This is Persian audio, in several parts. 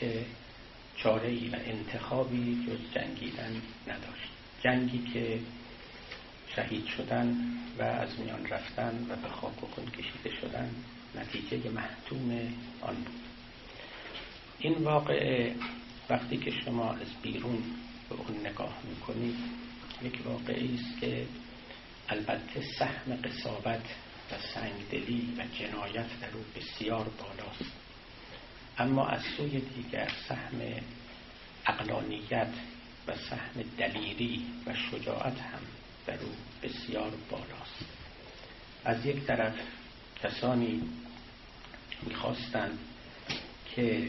که چاره‌ای و انتخابی جز جنگیدن نداشت. جنگی که شهید شدن و از میان رفتن و به خاک و خون کشیده شدن نتیجه محتوم آن بود. این واقعه وقتی که شما از بیرون به اون نگاه میکنید یک واقعی است که البته سهم قساوت و سنگدلی و جنایت در او بسیار بالاست، اما از سوی دیگر سهم عقلانیت و سهم دلیری و شجاعت هم در او بسیار بالاست. از یک طرف کسانی میخواستند که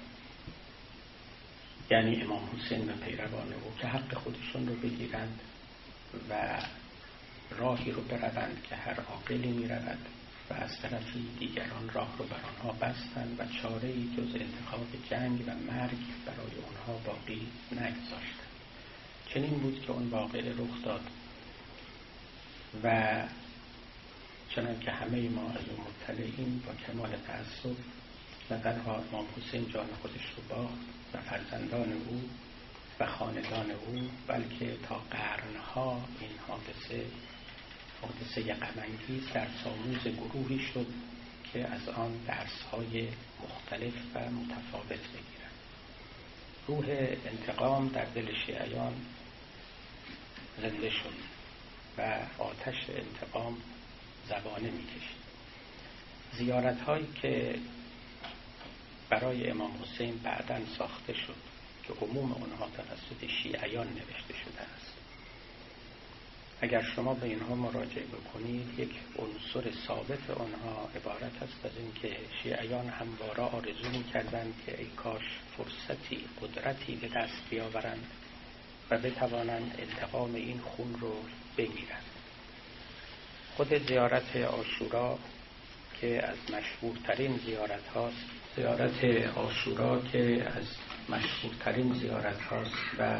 یعنی امام حسین و پیروان او که حق خودشون رو بگیرند و راهی رو بروند که هر عاقلی میرود و از طرفی دیگران راه رو بر آنها بستند و چاره‌ای جز انتخاب جنگ و مرگ برای آنها باقی نگذاشتند. چنین بود که اون واقعه رخ داد و چنان که همه ما از اون مطلعیم با کمال تأسف نه تنها امام حسین جان خودش رو باخت و فرزندان او و خاندان او، بلکه تا قرنها این حادثه غم‌انگیز در ساموز گروهی شد که از آن درس‌های مختلف و متفاوت بگیرند. روح انتقام در دل شیعیان زنده شد و آتش انتقام زبانه می‌کشید. زیارت‌هایی که برای امام حسین بعداً ساخته شد که عموم آنها توسط شیعیان نوشته شده است، اگر شما به اینها مراجعه بکنید یک عنصر ثابت آنها عبارت است از اینکه شیعیان همواره آرزو می‌کردند که ای کاش فرصتی قدرتی به دست بیاورند و بتوانند انتقام این خون رو بگیرند. خود زیارت عاشورا که از مشهورترین زیارت هاست، زیارت عاشورا که از مشهورترین زیارت هاست و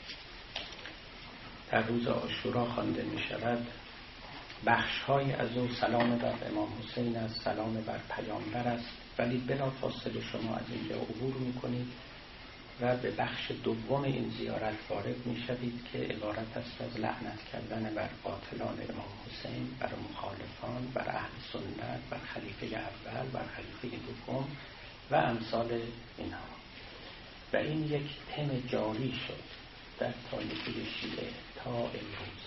در روز عاشورا خوانده می شود، بخش های از او سلام بر امام حسین است، سلام بر پیامبر است، ولی بلافاصله شما از اینجا عبور می کنید و به بخش دوم این زیارت وارد می شوید که عبارت است از لعنت کردن بر قاتلان امام حسین، بر مخالفان، بر اهل سنت، بر خلیفه اول، بر خلیفه دوم و امثال اینها. و این یک تم جاری شد در طایفه شیعه تا امروز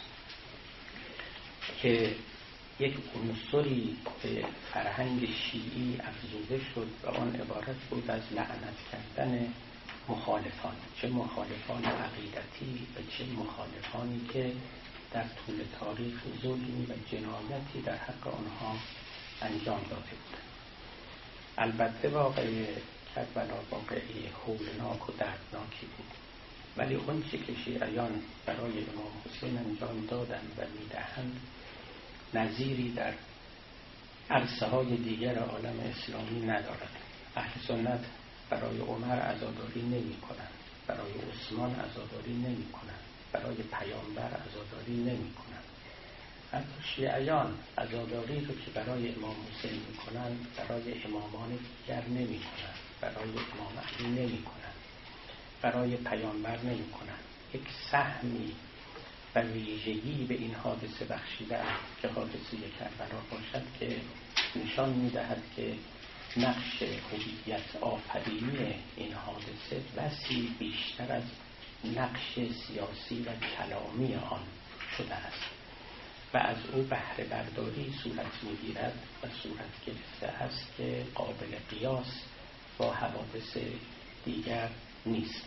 که یک عنصری به فرهنگ شیعی افزوده شد و آن عبارت بود از لعنت کردن مخالفان، چه مخالفان عقیدتی و چه مخالفانی که در طول تاریخ ظلمی و جنایتی در حق آنها انجام داده بودند. البته واقعی کربلا واقعی هولناک و دردناکی بود، ولی اون چی که شیعیان برای امام حسین انجام دادند و میدهند نظیری در عرصه های دیگر عالم اسلامی ندارد. اهل سنت برای عمر عزاداری نمی کنند، برای عثمان عزاداری نمی کنند، برای پیامبر عزاداری نمی کنند. حتی شیعیان عزاداری رو که برای امام حسین می کنند برای امامان دیگر نمی کنند، برای امام علی نمی کنند، برای پیامبر نمی کنند. یک سهمی و ویژگی به این حادثه بخشیده که حادثه کربلا باشد که نشان می دهد که نقش هویت آفرینی این حادثه بسی بیشتر از نقش سیاسی و کلامی آن شده است و از او بهره برداری صورت می‌گیرد و صورت گرفته است که قابل قیاس با حوادث دیگر نیست.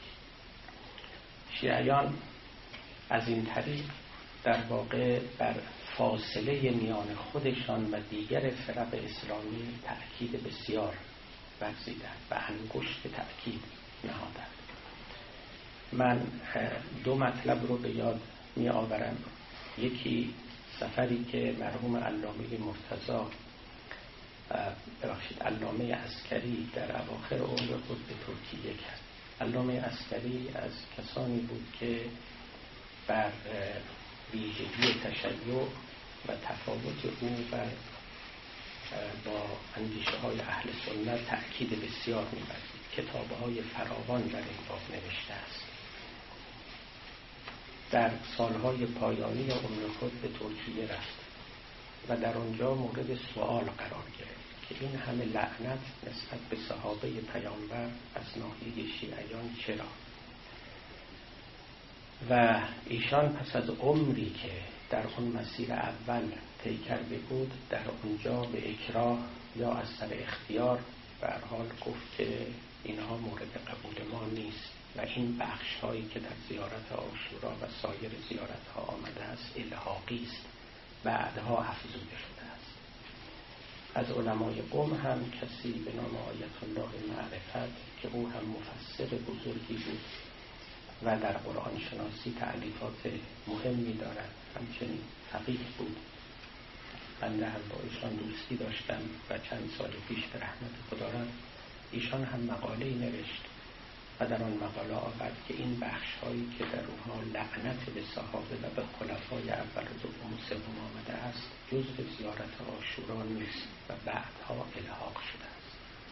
شیعیان از این طریق در واقع بر فاصله میان خودشان و دیگر فرق اسلامی تأکید بسیار ورزیدند و انگشت تأکید نهادند. من دو مطلب رو به یاد می آورم. یکی سفری که مرحوم علامه مرتضی علامه عسکری در اواخر عمر خود به ترکیه کرد. علامه عسکری از کسانی بود که بر ویژگی تشیع و تفاوت او بر با اندیشه های اهل سنت تأکید بسیار می‌ورزید. کتاب‌های فراوان در این باب نوشته است. در سالهای پایانی عمر خود به ترکیه رفت و در آنجا مورد سوال قرار گرفت که این همه لعنت نسبت به صحابه پیامبر از ناحیه شیعیان چرا؟ و ایشان پس از عمری که در آن مسیر اول طی کرده بود، در آنجا به اکراه یا از سر اختیار به هر حال گفت که اینها مورد قبول ما نیست و این بخش هایی که در زیارت عاشورا و سایر زیارت ها آمده است الحاقی است، بعدها افزوده شده است. از علمای قم هم کسی به نام آیت الله معرفت که او هم مفسر بزرگی بود و در قرآن شناسی تألیفات مهمی دارد، همچنین فقیه بود. بنده هم با ایشان دوستی داشتم و چند سال پیش به رحمت خدا رفت. ایشان هم مقاله‌ای نوشت و در آن مقاله آورد که این بخش هایی که در اونها لعنت به صحابه و به خلفای اول و دوم و سوم آمده است جزء زیارت عاشورا نیست و بعدها الحاق شده است.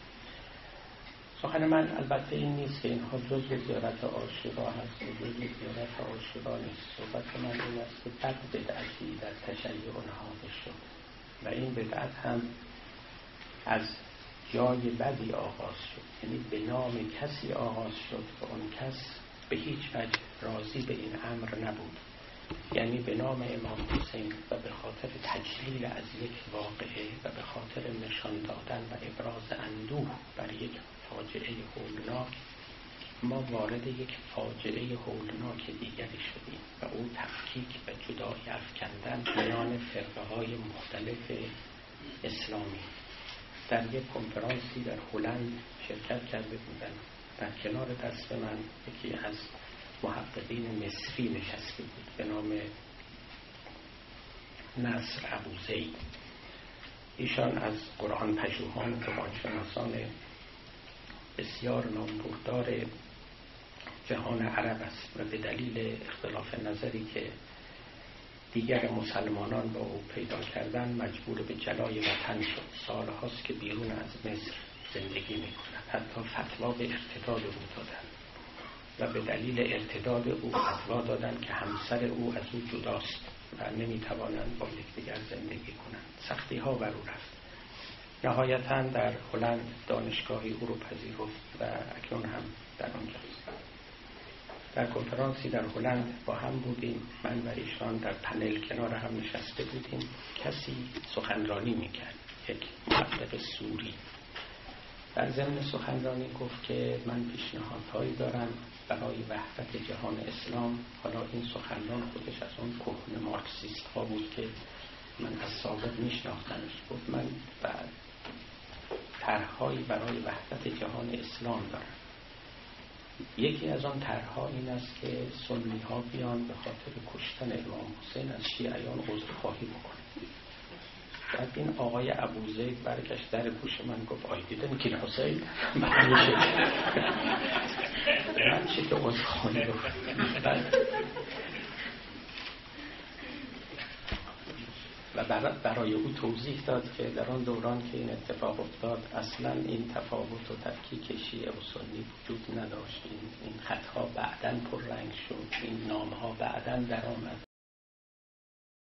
سخن من البته این نیست که اینها جزء زیارت عاشورا هست و جزء زیارت عاشورا نیست. صحبت من این است که بد بدعتی در تشیع نهاده شد و این بدعت هم از جای بدی آغاز شد، یعنی به نام کسی آغاز شد و اون کس به هیچ وجه راضی به این امر نبود، یعنی به نام امام حسین و به خاطر تجلیل از یک واقعه و به خاطر نشان دادن و ابراز اندوه بر یک فاجعه هولناک ما وارد یک فاجعه هولناک دیگری شدیم و او تفکیک و جدایی افکندن میان فرقه های مختلف اسلامی. در یک کنفرانسی در هلند شرکت کرده بودم. در کنار دست من یکی از محققین مصری نشسته بود به نام نصر ابوزید. ایشان از قرآن پژوهان زبانشناسان بسیار نامبردار جهان عرب است و به دلیل اختلاف نظری که دیگر مسلمانان با او پیدا کردن مجبور به جلای وطن شد. سال هاست که بیرون از مصر زندگی می کند. حتی فتوا به ارتداد او دادن و به دلیل ارتداد او فتوا دادن که همسر او از او جداست و نمی توانند با یکدیگر زندگی کنند. سختی ها بر او رفت. نهایتاً در هلند دانشگاهی او رو پذیرفت و اکنون هم در آنجاست. در کنفرانسی در هلند با هم بودیم، من و ایشان در پنل کنار هم نشسته بودیم. کسی سخنرانی میکرد، یک محقق سوری. در ضمن سخنرانی گفت که من پیشنهادهایی دارم برای وحدت جهان اسلام. حالا این سخنران خودش از اون کهنه مارکسیست ها بود که من از سابق میشناختمش. گفت من طرح‌هایی برای وحدت جهان اسلام دارم. یکی از آن طرح‌ها این است که سنی ها بیان به خاطر کشتن امام حسین از شیعیان عذرخواهی بکنند. بعد این آقای ابوزید برگشت در گوش من گفت I didn't kill حسین. من چه که عذرخواهی بکنم. و برای او توضیح داد که در آن دوران که این اتفاق افتاد اصلا این تفاوت و تفکیک شیعه و سنی وجود نداشت. این خطها بعداً پررنگ شد، این نامها بعداً در آمد